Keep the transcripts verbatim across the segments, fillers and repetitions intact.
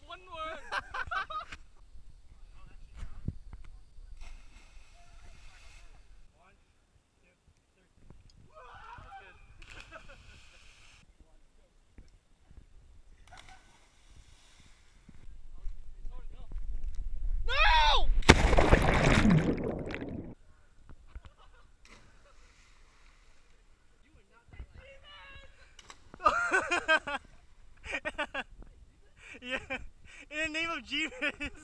one word. Yeah, in the name of Jesus.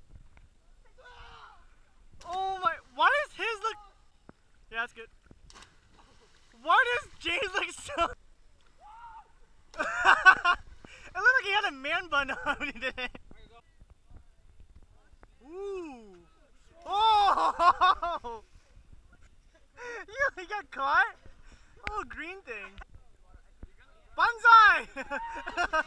Oh my, why does his look... Yeah, that's good. Why does James look so... It looked like he had a man bun on today. Ooh. Oh! You got caught? Oh, green thing. Banzai!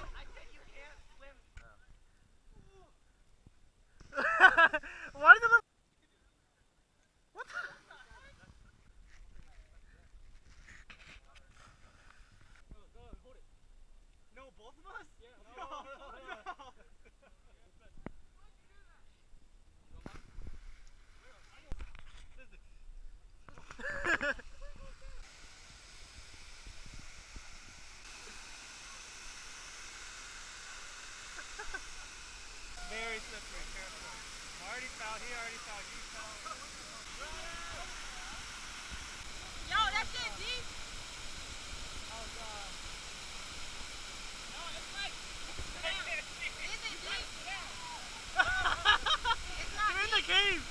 Why does it look... What the... No, both of us? Yeah. No, no, no. Very slippery, careful. I already fell, he already fell, he fell. Yo, that shit deep. Oh god. No, it's like, is it deep? It's not You're in the cave!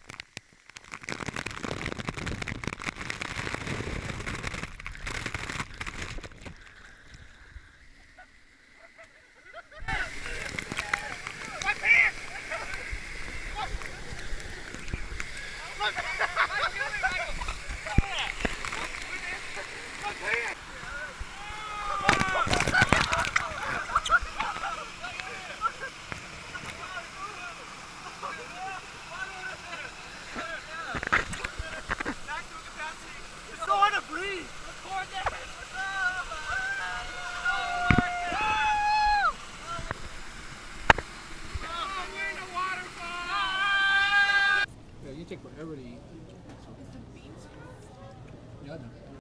It's so hard to breathe! Yeah, you take forever to eat. Yeah, I know.